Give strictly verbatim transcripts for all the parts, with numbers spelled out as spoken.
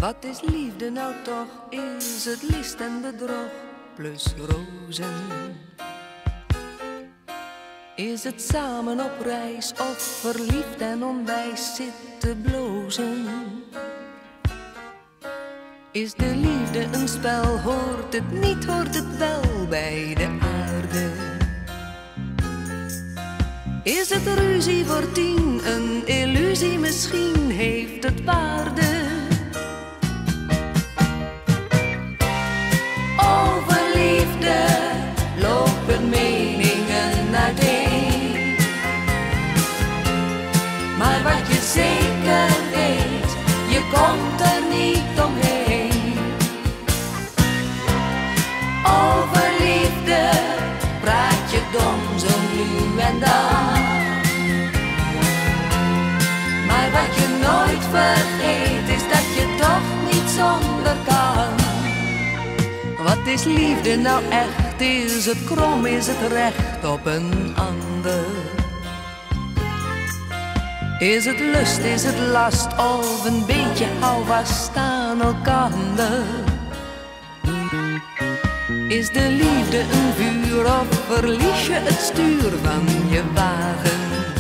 Wat is liefde nou toch? Is het list en bedrog plus rozen? Is het samen op reis of verliefd en onwijs zitten blozen? Is de liefde een spel? Hoort het niet, hoort het wel bij de aarde? Is het ruzie voor tien, een illusie misschien, heeft het waarde? Over liefde lopen meningen uiteen, maar wat je zeker weet, je komt er niet omheen. Over liefde praat je dom zo nu en dan, maar wat je nooit vergeet is dat je toch niet zonder kan. Wat is liefde nou echt? Is het krom, is het recht op een ander? Is het lust, is het last of een beetje houvast aan elkander? Is de liefde een vuur of verlies je het stuur van je wagen?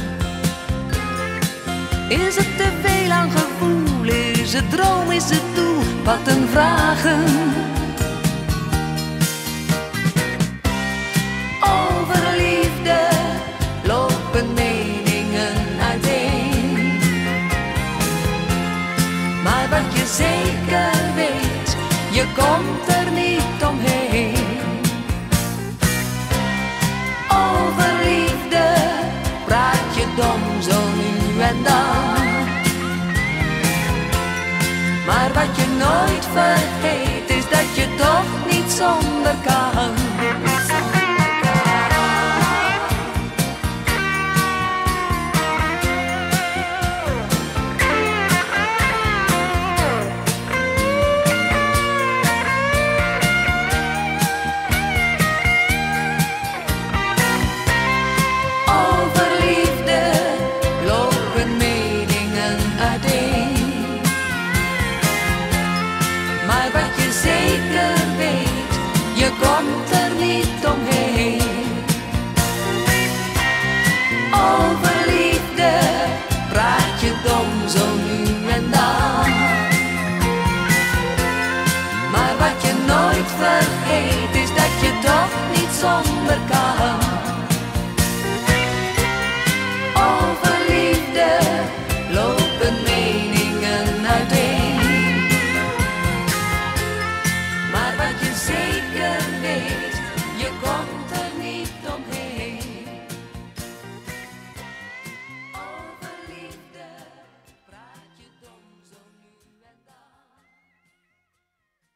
Is het te veel aan gevoel, is het droom, is het doel, wat een vragen? Over liefde lopen meningen uiteen, maar wat je zeker weet, je komt er niet omheen. Over liefde praat je dom zo nu en dan, maar wat je nooit vergeet is dat je toch niet zonder kan. Maar wat je zeker weet, je komt er niet omheen. Over liefde praat je dom zo nu en dan, maar wat je nooit vergeet